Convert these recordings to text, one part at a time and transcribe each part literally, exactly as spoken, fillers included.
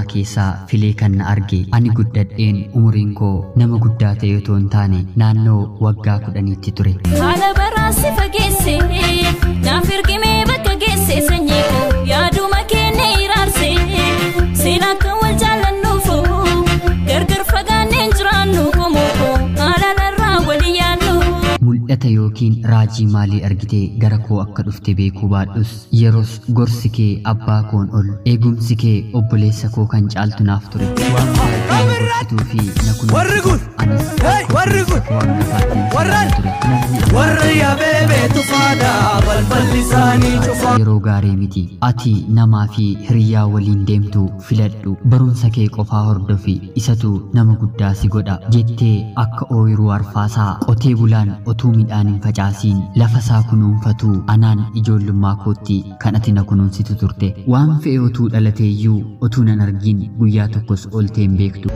namaa keessaa filee kan na arge ani guddadheen umuriin koo nama guddaa ta'e otoo hin taane naannoo waggaa kudhaniitti ture. Haala baraasi fageesse naaf ergimee bakka geesse sanyii koo yaaduma keenya iraarse seenaa akka wal jaalannuufu gargar fagaanneen jiraannu qomoo koo haalarraa walii yaannu. Mul'ata yookiin raajii maalii argitee gara koo akka dhufte beekuu baadhus yeroos gorsi kee abbaa koon ol eegumsi kee obboleessa koo kan caaltu naaf ture. Waan baay'ee gorsituu fi na kun warri kun warri kun warri yaabee beetu faada balballi isaanii cufaa. Yeroo gaarii miti ati namaa fi hiriyaa waliin deemtu filadhu barumsa kee qofaa hordofi isatu nama guddaa si godha jettee akka ooyiruu arfaasaa qotee bulaan otuu midhaan hin facaasiin lafa isaa kunuunfatu anaan ijoollummaa kootti kan ati na kunuunsitu turte. Waan fe'e otuu dhalateeyyuu otuu nan argin guyyaa tokkos oltee hin beektu.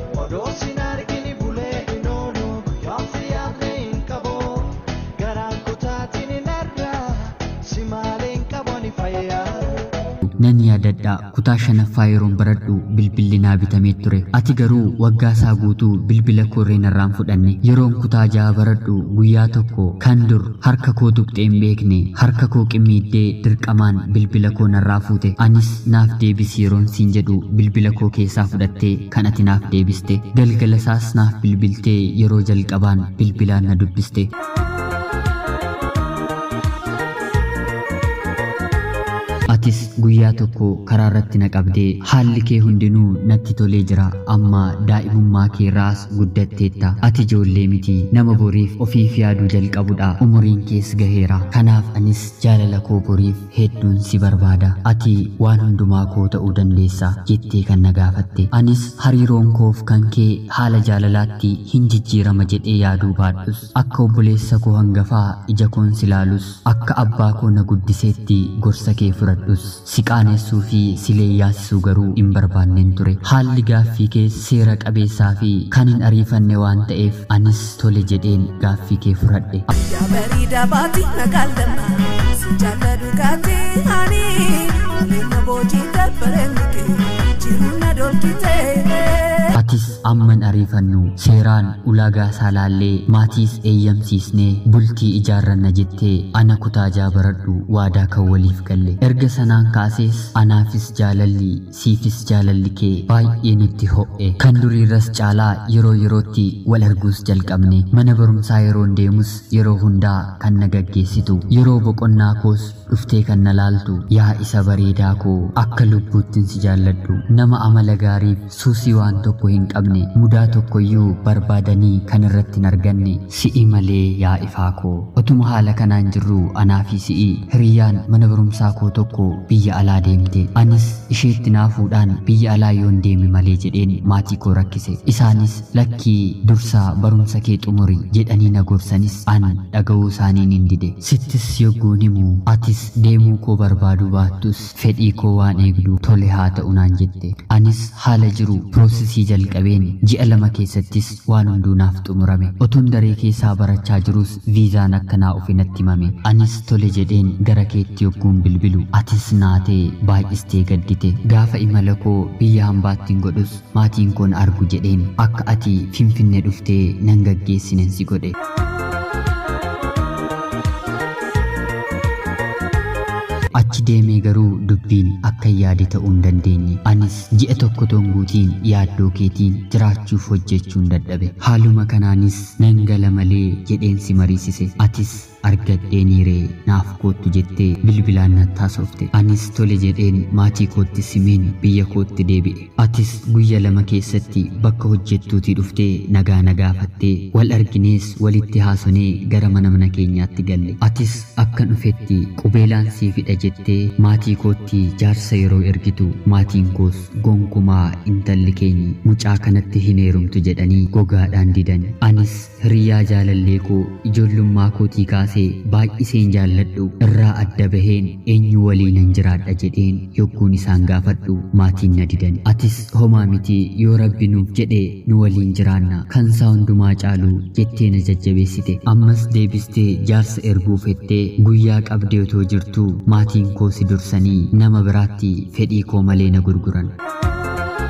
Nan yaadadha kutaa shanaffaa yeroon baradhu bilbilli naa bitamee ture. Ati garuu waggaa isaa guutuu bilbila koo narraan fudhanne. Yeroon kutaa ja'a baradhu guyyaa tokko kan dur harka koo tuqxee hin beekne harka koo qimmiiddee dirqamaan bilbila koo narraa fuute. Anis naaf deebisi yeroon siin jedhu bilbila koo keessaa fudhattee kan ati naaf deebiste. Galgala isaas naaf bilbiltee yeroo jalqabaan bilbilaan na dubbiste. Atis guyyaa tokko karaa irratti na qabdee haalli kee hundinuu natti tolee jira amma daa'imummaa keerraas guddatteetta. Ati ijoollee miti nama boriif ofiif yaaduu jalqabudha umuriin kees gaheera. Kanaaf anis jaalala koo boriif hedduun si barbaada. Ati waan hundumaa koo ta'uu dandeessa jettee kan na gaafatte. Anis hariiroon koof kan kee haala jaalalaatti hin jijjiirama jedhee yaaduu baadhus akka obboleessa koo hangafaa ija koon silaalus akka abbaa koo na guddiseetti gorsa kee fudhadhu. Si qaanessuu fi silee yaasisuu garuu hin barbaanneen ture. Haalli gaaffii kee seera qabeessaa fi kan hin ariifanne waan ta'eef anis tole jedheen gaaffii kee fudhadhe. Yaa bareedaa baatii magaalaa si jaalladhu kaatee ani waliin boojii dabbareen kee jiru na dolkitee. Atis amman ariifannu seeraan ulaagaa saalaallee maatiis eeyyamsiisnee bultii ijaarranna jettee ana kutaa ja'a baradhu waadaa kan waliif galle. Erga sanaan kaasees anaafis jaalalli siifis jaalalli kee baay'ee nutti ho'e. Kan duriirras caalaa yeroo yerootti wal arguus jalqabne. Mana barumsaa yeroon deemus yeroo hundaa kan na gaggeessitu. Yeroo boqonnaa koos dhuftee kan na laaltu. Yaa isa bareedaa koo akka lubbuuttin si jaalladhu. Nama amala gaariif suusii waan tokko hin qabne mudaa tokkoyyuu barbaadanii kan irratti hin arganne si'i malee yaa ifaa koo. Otuma haala kanaan jirru anaa fi si'i hiriyyaan mana barumsaa koo tokko biyya alaa deemte. Anis isheetti naafuudhaan biyya alaa yoon deeme malee jedheen maatii koo rakkise. Isaanis lakkii dursaa barumsa kee xumuri jedhanii na gorsanis an dhaga'uu isaaniin hin dide. Sittis yogguun himu atis deemuu koo barbaaduu baattus fedhii koo waan eegdu tole haa ta'u naan jette. Anis haala jiru piroosesii jalqabeen ji'a lama keessattis waan hunduu naaf xumurame. Otuun daree keessaa barachaa jirus viizaan akka naa ofe natti himame. Anis tole jedheen gara keetti yogguun bilbilu atis naatee baay'istee gaddite. Gaafa imala koo biyya hambaattiin godhus maatiin koon argu jedheen akka ati Finfinnee dhuftee nan gaggeessinen si godhe. Achi deemee garuu dubbiin akka yaade ta'uu hin dandeenye. Anis ji'a tokko tonguutiin yaaddoo keetiin jiraachuuf hojjechuun dadhabe. Haaluma kanaanis nan gala malee jedheen si mariisise. Atis argadheeniiree naaf koottu jettee bilbilaan natti haasofte. Anis tole jedheen maatii kootti simeen biyya kootti deebi'e. Atis guyya lama keessatti bakka hojjettuutii dhuftee nagaa na gaafattee wal arginees walitti haasonee gara mana mana keenyaatti galle. Atis akka dhufetti qubeelaan sii fida jettee maatii kootti jaarsa yeroo ergitu maatiin koos gonkumaa intalli keenyi mucaa kanatti hin heerumtu jedhanii gogaadhaan didan. Anis hiriyyaa jaalallee koo ijoollummaa kootii kaasee baay'iseen jaalladhu irraa adda baheen eenyu waliinan jiraadha jedheen yogguun isaan gaafadhu maatiin na didan. Atis homaa miti yoo rabbi nuuf jedhe nu waliin jiraanna kan isaa hundumaa caalu jettee na jajjabeessite. Ammas deebistee jaarsa erguu fettee guyyaa qabdee otoo jirtu maatiin koo si dursanii nama biraatti fedhii koo malee na gurguran.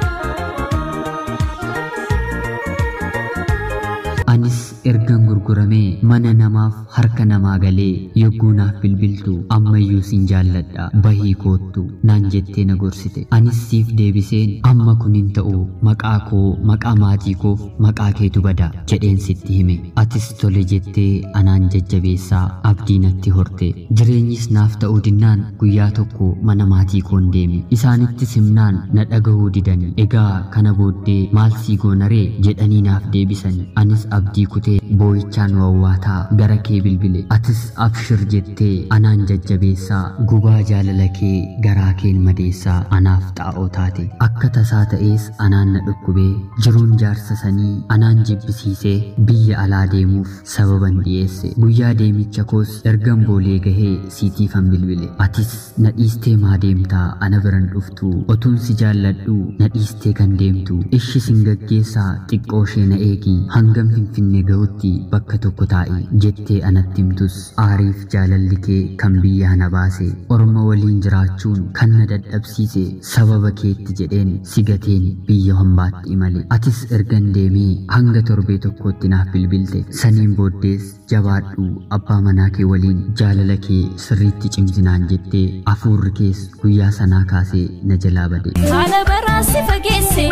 ergan gurguramee mana namaaf harka namaa galee yogguunaaf bilbiltu ammayyuu sin jaalladha bahii koottu naan jettee na gorsite. Anis siif deebiseen amma kun hin ta'u maqaa koo maqaa maatii koof maqaa keetu bada jedheen sitti hime. Atis tole jettee anaan jajjabeessaa abdii natti horte. Jireenyis naaf ta'uu dinnaan guyyaa tokko mana maatii koon deemi. Isaanitti simnaan na dhagahuu didani. Egaa kana booddee maal sii goonaree jedhanii naaf deebisani. Anis abdii kutee boo'ichaan wawwaataa gara kee bilbile. Atis abshir jettee anaan jajjabeessaa gubaa jaalala kee garaa keen madeessaa anaaf xaa'oo taate. Akka tasaa ta'ees anaan na dhukkubee jiruun jaarsa sanii anaan jibbisiisee biyya alaa deemuuf sababan dhiyeesse. Guyyaa deemicha koos ergan boolee gahee siitiifan bilbile. Atis na dhiistee maa deemtaa ana biran dhuftu otuun si jaalladhu na dhiistee kan deemtu ishi sin gaggeessaa xiqqoo ishee na eegi hangam finfinnee gahutti bakka tokko taa'i jettee anatti himtus aariif jaalalli kee kan biyyaa na baase orma waliin jiraachuun kan na dadhabsiise sababa keetti jedheen sigateen biyya hambaatti imale. Atis ergan deemee hanga torbee tokkootti naaf bilbilte. Saniin booddees jabaadhu abbaa manaa kee waliin jaalala kee sirriitti cimsinaan jettee afuurri kees guyyaa sanaa kaasee na jalaa bade. Haala baraasi fageesse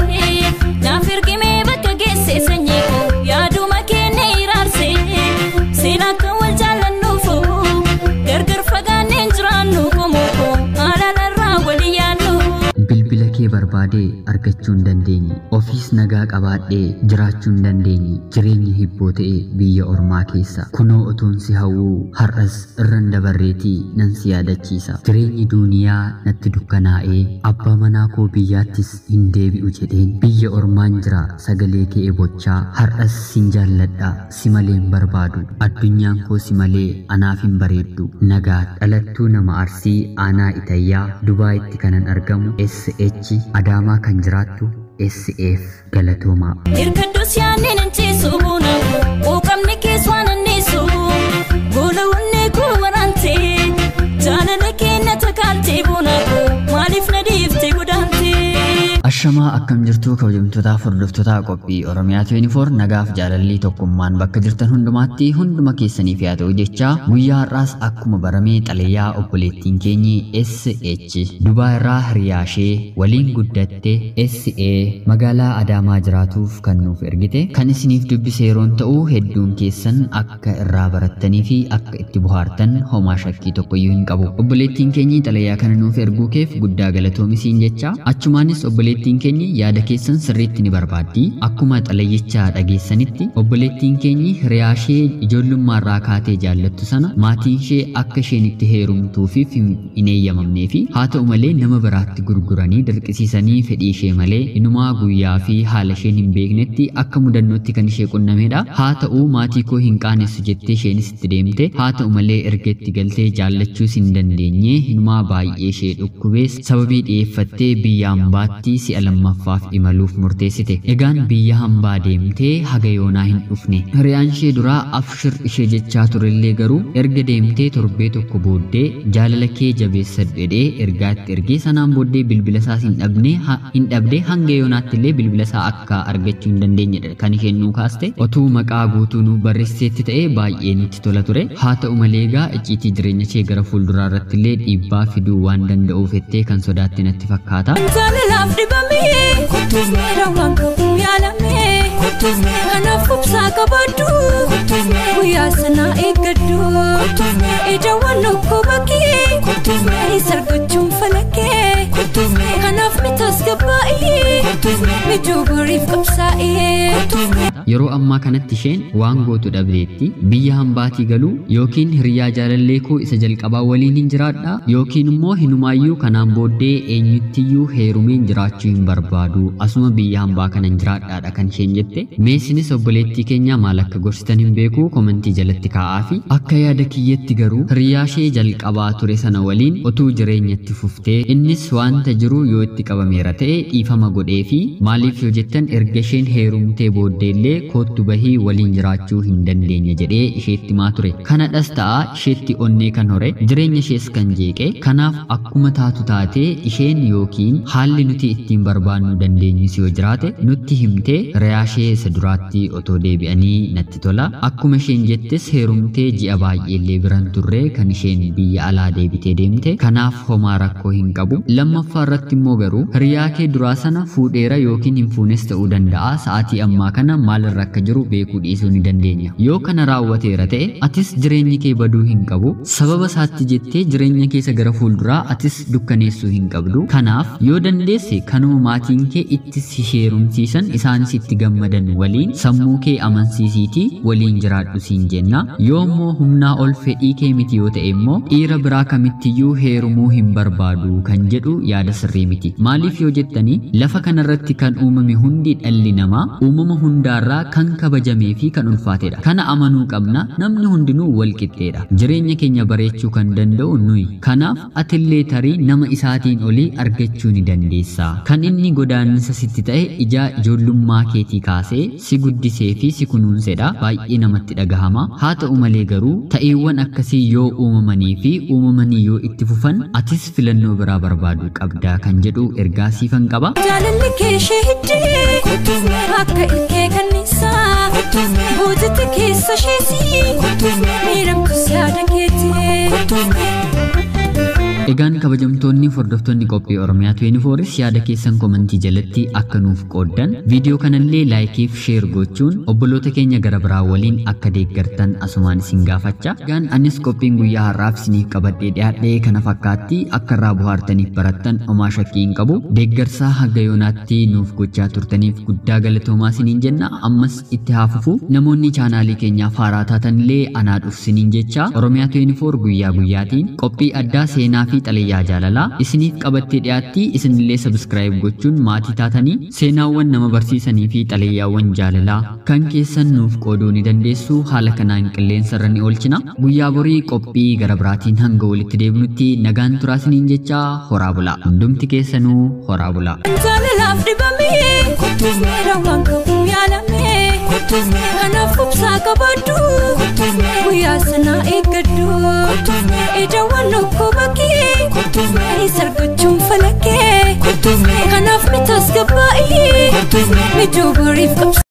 naaf ergimee bakka geesse sanyii koo yaaduma keenya iraarse seenaa kan wal jaallannuuf gargar fagaanneen jiraannu qomoo koo haala narraa walii yaadnu. Bilbila kee barbaadee argachuu hin dandeenye ofiis nagaa qabaadhee jiraachuu hin dandeenye jireenyi hibboo ta'e biyya ormaa keessa kunoo otoon si hawwuu har'as irran dabarreetii nan si yaadachiisa. Jireenyi duuniyaa natti dukkanaa'ee abbaa manaa koo biyyaattis hin deebi'u jedheen biyya ormaan jira sagalee kee ebochaa har'as sin jaalladha si malee hin barbaadu addunyaan koo si malee anaaf hin bareeddu. Nagaa dhalattuu nama Arsii aanaa Itayyaa Dubaayitti kanan argamu S H Adaamaa kan jiraattu S F Galatoomaa. Hirkadduus yaanneen hinceessu buuna quuqamni kees waan anniisu gola wanni koo waraante jaalala keenya takaaltee buuna maaliif na dhiifte godaante. Ashamaa akkam jirtu kabajamtootaaf hordoftoota qophii Oromiyaa twenty four nagaaf jaalalli tokkummaan bakka jirtan hundumaatti hunduma keessaniif yaa ta'u jecha guyyaa har'aas akkuma baramee xalayaa obboleettiin keenyi S H Dubaa irraa hiriyaashee waliin guddatte S A magaalaa Adaamaa jiraatuuf kan nuuf ergite kan isiniif dubbise yeroon ta'u hedduun keessan akka irraa barattanii fi akka itti bohaartan homaa shakkii tokkoyyuu hin qabu. Obboleettiin keenyi xalayaa kana nuuf erguu keef guddaa galatoomisiin jecha achumaanis obboleettiin obboleettiin keenyi yaada keessan sirriitti ni barbaaddi. Akkuma xalayichaa dhageessanitti obboleettiin keenyi hiriyaashee ijoollummaarraa kaatee jaallattu sana maatiin ishee akka isheen itti heerumtuuf hin eeyyamamnee fi haa ta'u malee nama biraatti gurguranii dirqisiisanii fedhii ishee malee inumaa guyyaa fi haala isheen hin beeknetti akka mudannootti kan ishee qunnamedha. Haa ta'u maatii koo hin qaanessu jettee isheenis itti deemte haa ta'u malee erga itti galtee jaallachuus hin dandeenye inumaa baay'ee ishee dhukkubees sababii dhiyeeffattee biyya hambaatti si'a lammaffaaf imaluuf murteessite. Egaan biyya hambaa deemtee haga yoonaa hin dhufne. Hiriyaan ishee duraa afshir ishee jechaa turellee garuu erga deemtee torbee tokko booddee jaalala kee jabeessadhu jedhee ergaatti ergee sanaan booddee bilbila isaas hin dhabne hin dhabde hanga yoonaatti illee bilbila isaa akka argachuu hin dandeenyedha kan isheen nuu kaaste. Otuu maqaa guutuu nu barreesseetti ta'ee baay'ee nutti tola ture. Haa ta'u malee egaa icciitii jireenya ishee gara fuulduraa irratti illee dhiibbaa fiduu waan danda'uuf jettee kan sodaatti natti fakkaata. Jaalalaaf dibamee kottuuf miidhamaan qabu yaalamee kottuuf kanaaf obsaa qabaddu kottuuf guyyaa sanaa eeggaddu kottuuf ijawwan okkoo bakkee kottuuf isa argachuun falakee kottuuf kanaaf mitas gabbaa'ee kottuuf mijuu boriif qabsaa'ee. Yeroo ammaa kanatti isheen waan gootu dhabdeetti biyya hambaatii galuu yookiin hiriyaa jaalallee koo isa jalqabaa waliin hin jiraadha yookiin immoo hinumaayyuu kanaan booddee eenyuttiyyuu heerumeen jiraachuu hin barbaadu asuma biyya hambaa kanan jiraadhaadha kan isheen jette. Meesinis obboleettii keenya maal akka gorsitan hin beeku komentii jalatti kaa'aa fi akka yaada kiyyatti garuu hiriyaa ishee jalqabaa ture sana waliin otuu jireenyatti fuftee innis wanta jiru yoo itti qabameera ta'e dhiifama godhee fi maaliif yoo jettan erga isheen heerumtee booddeellee koottu bahii waliin jiraachuu hin dandeenye jedhee isheetti maa ture. Kanadhas ta'a isheetti onnee kan hore jireenya ishees kan jeeqe. Kanaaf akkuma taatu taatee isheen yookiin haalli nuti ittiin barbaannu dandeenyis yoo jiraate nutti himtee reyaa ishee isa duraatti otoo deebi'anii natti tola. Akkuma isheen jettes heerumtee ji'a baay'eellee biran turre kan isheen biyya alaa deebitee deemte. Kanaaf homaa rakkoo hin qabu. Lammaffaa irratti immoo garuu hiriyaa kee duraa sana fuudheera yookiin hin fuunes ta'uu danda'a. Sa'aatii ammaa kana maalirra akka jiru beekuu dhiisuu ni dandeenya. Yoo kana raawwateera ta'e atis jireenyi kee baduu hin qabu. Sababa isaatti jettee jireenya keessa gara fuulduraa atis dukkaneessuu hin qabdu. Kanaaf yoo dandeesse kanuma maatiin kee itti si heerumsiisan isaanis itti gammadan waliin sammuu kee amansiisiitii waliin jiraadhu siin jenna. Yoo immoo humnaa ol fedhii kee miti yoo ta'e immoo dhiira biraa kamittiyyuu heerumuu hin barbaadu kan jedhu yaada sirrii miti. Maaliif yoo jettanii lafa kanarratti kan uumame hundi dhalli namaa uumama hundaarraa kan kabajamee fi kan ulfaatedha. Kana amanuu qabna. Namni hundinuu wal qixxeedha. Jireenya keenya bareechuu kan danda'u nuyi. Kanaaf atillee tarii nama isaatiin olii argachuu ni dandeessa. Kan inni godaannisa sitti ta'e ija ijoollummaa keetii kaasee si guddisee fi si kunuunsedha. Baay'ee namatti dhagahama. Haa ta'u malee garuu ta'eewwan akkasii yoo uumamanii fi uumamanii yoo itti fufan atis filannoo biraa barbaaduu qabda kan jedhu ergaa siifan qaba. Jaalalli kee ishee hiddee akka ilkee kanniisaa boojatti keessa isheesii miidhamtus yaada keetii. Egaan kabajamtoonni hordoftoonni qophii Oromiyaa twenty four yaada keessan komentii jalatti akka nuuf qooddan viidiyoo kanallee laayikiif sheer gochuun obboloota keenya gara biraa waliin akka deeggartan asumaan isin gaafacha. Egaan anis qophiin guyyaa har'aaf isiniif qabadhee dhiyaadhee kana fakkaatti akka irraa bohaartaniif barattan homaa shakkii hin qabu. Deeggarsaa haga yoonaatti nuuf gochaa turtaniif guddaa galatoomaa isiniin jenna. Ammas itti haafufu namoonni chaanaalii keenyaaf haaraa taatanillee anaa dhuuf isiniin jecha Oromiyaa twenty four guyyaa guyyaatiin qophii addaa seenaa fi xalayyaa jaalalaa isiniif qabattee dhiyaatti. Isinillee subscribe gochuun maatii taatanii seenaawwan nama barsiisanii fi xalayyaawwan jaalalaa kan keessan nuuf qooduu ni dandeessu. Haala kanaan qilleensa irra ni oolchina. Guyyaa borii qophii gara biraatiin hanga walitti deebinutti nagaan turaa isiniin jecha horaa bulaa. Hundumti keessanuu horaa bulaa. Jaalalaaf dhibamee rawaan qabu yaalamee kanaaf obsaa qabadhu guyyaa sanaa eeggadhu ijawwan okkoo bakkee sargachuun falakee kanaaf mitas gabbaa'ee mijoo boriif qabsa.